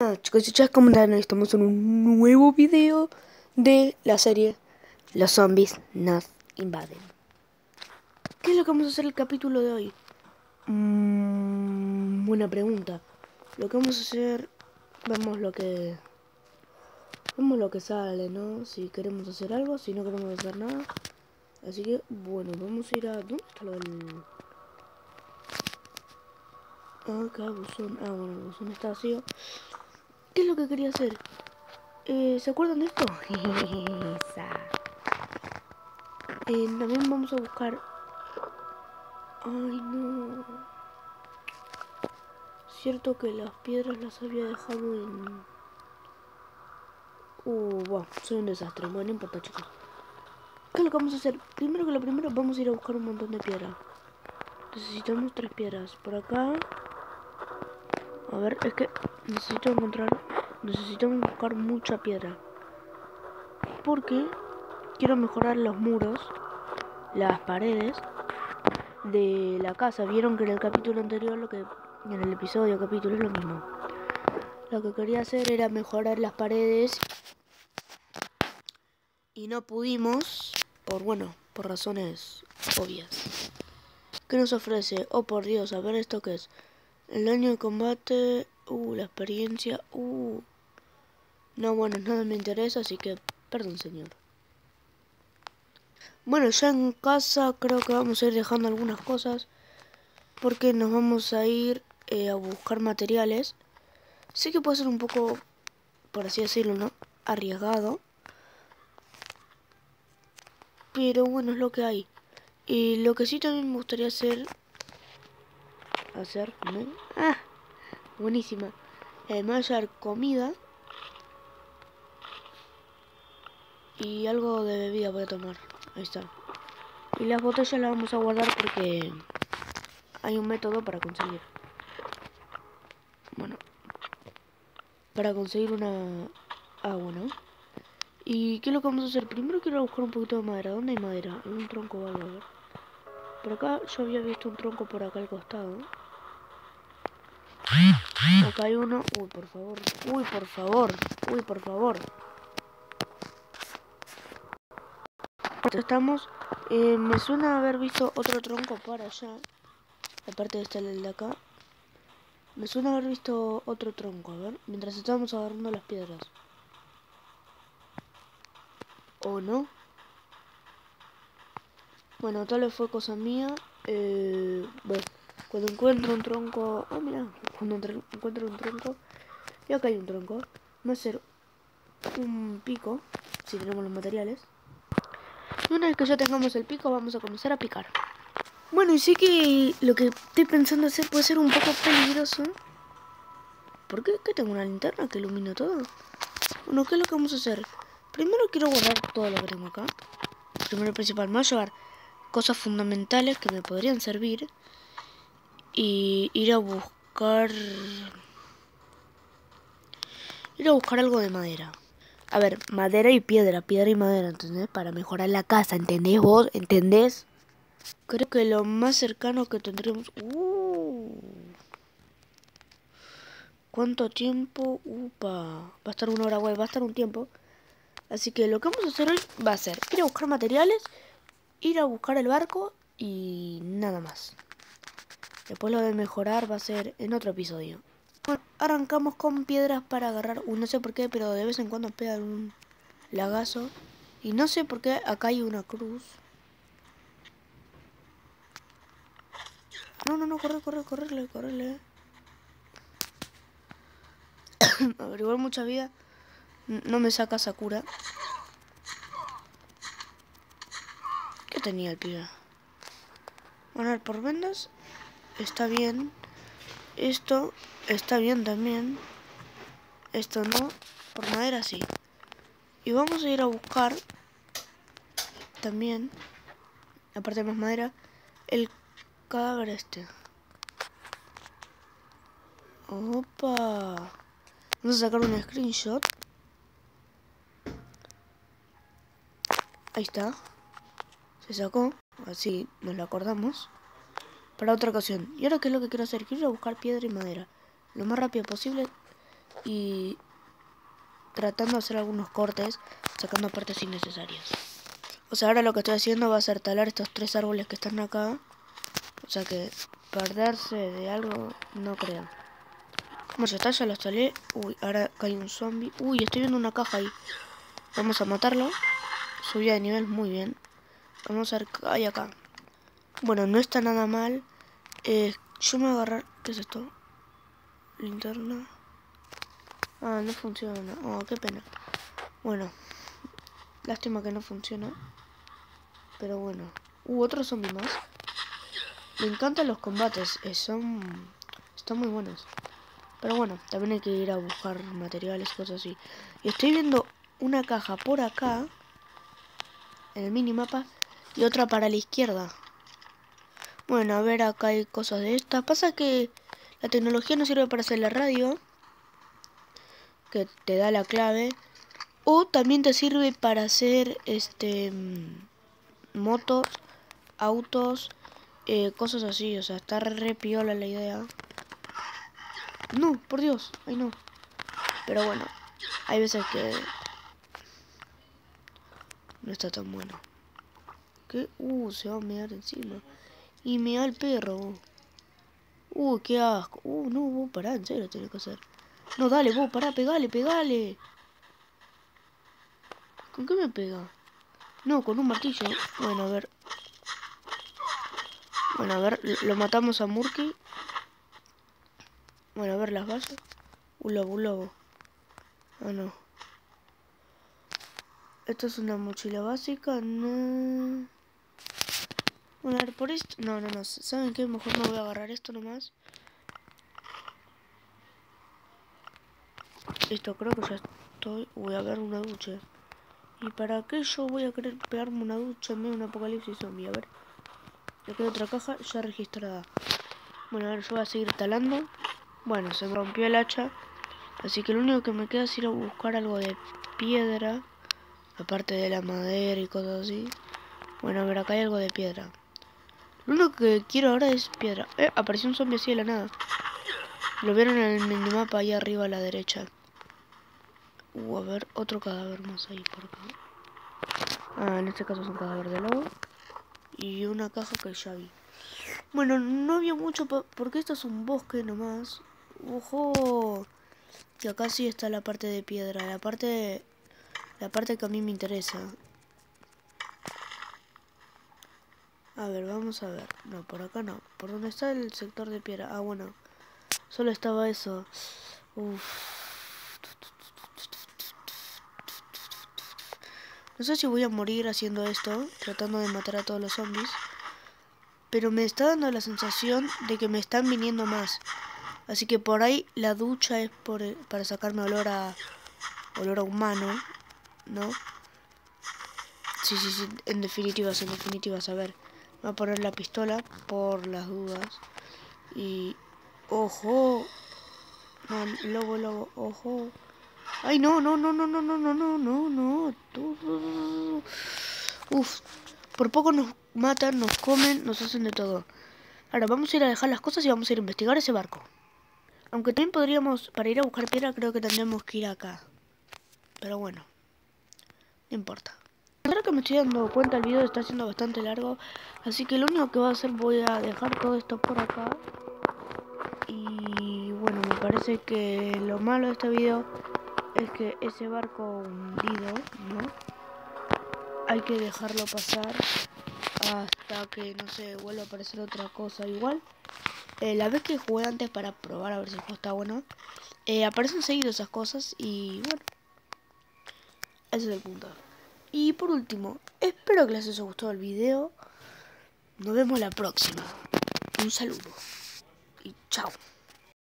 Chicos y chicas, ¿cómo están? Estamos en un nuevo video de la serie Los zombies nos invaden. ¿Qué es lo que vamos a hacer el capítulo de hoy? Buena pregunta. Lo que vamos a hacer, vemos lo que sale, ¿no? Si queremos hacer algo, si no queremos hacer nada. Así que, bueno, vamos a ir a... ¿Dónde está lo del...? Acá, buzón. Ah, bueno, el buzón está vacío. ¿Qué es lo que quería hacer? ¿Se acuerdan de esto? También vamos a buscar... Ay, no. Cierto que las piedras las había dejado en... Wow, soy un desastre. Bueno, no importa, chicos. ¿Qué es lo que vamos a hacer? Primero que lo primero, vamos a ir a buscar un montón de piedras. Necesitamos 3 piedras. Por acá... A ver, es que necesitamos buscar mucha piedra. Porque quiero mejorar los muros, las paredes de la casa. Vieron que en el capítulo anterior, en el episodio capítulo es lo mismo. Lo que quería hacer era mejorar las paredes y no pudimos por razones obvias. ¿Qué nos ofrece? Oh, por Dios, a ver esto qué es. El daño de combate, la experiencia, no, bueno, nada me interesa, así que perdón, señor. Bueno, ya en casa creo que vamos a ir dejando algunas cosas porque nos vamos a ir a buscar materiales. Sé que puede ser un poco, por así decirlo, ¿no?, arriesgado, pero bueno, es lo que hay. Y lo que sí también me gustaría hacer, ¿no? Buenísima. Me voy a llevar comida y algo de bebida voy a tomar. Ahí está. Y las botellas las vamos a guardar porque hay un método para conseguir. Bueno, para conseguir una agua, ¿no? ¿Y qué es lo que vamos a hacer? Primero quiero buscar un poquito de madera. ¿Dónde hay madera? ¿Algún tronco o algo? A ver. Por acá yo había visto un tronco por acá al costado. Acá hay uno. Uy, por favor. Uy, por favor. Uy, por favor. Estamos. Me suena haber visto otro tronco para allá. Aparte de este el de acá. Me suena haber visto otro tronco. A ver. Mientras estábamos agarrando las piedras. ¿O no? Bueno, tal vez fue cosa mía. Bueno, cuando encuentro un tronco... Ah, mira. Cuando encuentro un tronco... Y acá hay un tronco. Va a ser un pico. Si tenemos los materiales. Y una vez que ya tengamos el pico, vamos a comenzar a picar. Bueno, y sí que lo que estoy pensando hacer puede ser un poco peligroso. ¿Por qué? ¿Que tengo una linterna que ilumina todo? Bueno, ¿qué es lo que vamos a hacer? Primero quiero guardar todo lo que tengo acá. Primero y principal, me voy a llevar cosas fundamentales que me podrían servir. Y ir a buscar algo de madera. A ver, madera y piedra y madera, ¿entendés? Para mejorar la casa, ¿entendés vos? ¿Entendés? Creo que lo más cercano que tendremos... ¿Cuánto tiempo? Va a estar 1 hora, güey, va a estar un tiempo. Así que lo que vamos a hacer hoy va a ser ir a buscar materiales, ir a buscar el barco y nada más. Después lo de mejorar va a ser en otro episodio. Bueno, arrancamos con piedras para agarrar. No sé por qué, pero de vez en cuando pegan un lagazo. Y no sé por qué acá hay una cruz. No, corre. Averiguar mucha vida. No me saca Sakura. ¿Qué tenía el pibe? Bueno, a ver, por vendas está bien. Esto está bien también. Esto no. Por madera sí. Y vamos a ir a buscar también, aparte de más madera, el cadáver este. Opa. Vamos a sacar un screenshot. Ahí está. Se sacó. Así nos lo acordamos. Para otra ocasión. Y ahora, ¿qué es lo que quiero hacer? Quiero ir a buscar piedra y madera lo más rápido posible. y tratando de hacer algunos cortes, sacando partes innecesarias. O sea, ahora lo que estoy haciendo va a ser talar estos 3 árboles que están acá. O sea que perderse de algo no creo. Bueno, ya está, ya los talé. Uy, ahora cae un zombie. Uy, estoy viendo una caja ahí. Vamos a matarlo. Subida de nivel, muy bien. Vamos a ver qué hay acá. Bueno, no está nada mal. Yo me voy a agarrar... ¿Qué es esto? Linterna. Ah, no funciona. Oh, qué pena. Bueno, lástima que no funciona. Pero bueno. Otro zombie más. Me encantan los combates. Están muy buenos. Pero bueno, también hay que ir a buscar materiales y cosas así. Y estoy viendo una caja por acá, en el minimapa, y otra para la izquierda. Bueno, a ver, acá hay cosas de estas. Pasa que la tecnología no sirve para hacer la radio, que te da la clave. O también te sirve para hacer motos, autos, cosas así. O sea, está re piola la idea. No, por Dios, ay no. Pero bueno, hay veces que no está tan bueno. ¿Qué? Se va a mear encima. Y mea el perro. Qué asco. No, vos pará, en serio tenés que hacer. No, dale, vos pará, pegale, pegale. ¿Con qué me pega? No, con un martillo. Bueno, a ver. Bueno, a ver, lo matamos a Murky. Bueno, a ver las bases. Un lobo, un lobo. Ah, no. Esto es una mochila básica. No. Bueno, a ver, por esto... No. ¿Saben qué? Mejor me voy a agarrar esto nomás. Listo, creo que ya estoy... Voy a ver una ducha. ¿Y para qué yo voy a querer pegarme una ducha en medio de un apocalipsis zombie? A ver. Aquí hay otra caja ya registrada. Bueno, a ver, yo voy a seguir talando. Bueno, se me rompió el hacha. Así que lo único que me queda es ir a buscar algo de piedra. Aparte de la madera y cosas así. Bueno, a ver, acá hay algo de piedra. Lo único que quiero ahora es piedra. Apareció un zombie así de la nada. Lo vieron en el minimapa ahí arriba a la derecha. A ver, otro cadáver más ahí por acá. En este caso es un cadáver de lobo. Y una caja que ya vi. Bueno, no había mucho porque esto es un bosque nomás. Ojo. Que acá sí está la parte de piedra. La parte que a mí me interesa. A ver, vamos a ver. No, por acá no. ¿Por dónde está el sector de piedra? Ah, bueno. Solo estaba eso. No sé si voy a morir haciendo esto, tratando de matar a todos los zombies. Pero me está dando la sensación de que me están viniendo más. Así que por ahí la ducha es para sacarme olor a humano, ¿no? Sí, en definitiva, a ver. Voy a poner la pistola por las dudas. Y... ¡Ojo! No, lobo, ojo. ¡Ay, no! Uf, por poco nos matan, nos comen, nos hacen de todo. Ahora vamos a ir a dejar las cosas y vamos a ir a investigar ese barco. Aunque también podríamos, para ir a buscar piedra, creo que tendremos que ir acá. Pero bueno, no importa. Ahora que me estoy dando cuenta, el video está siendo bastante largo. Así que lo único que voy a hacer, voy a dejar todo esto por acá. Y bueno, me parece que lo malo de este video es que ese barco hundido, ¿no? Hay que dejarlo pasar hasta que, no sé, vuelva a aparecer otra cosa igual. La vez que jugué antes para probar a ver si el juego está bueno, aparecen seguido esas cosas y bueno, ese es el punto. Y por último, espero que les haya gustado el video. Nos vemos la próxima. Un saludo y chao.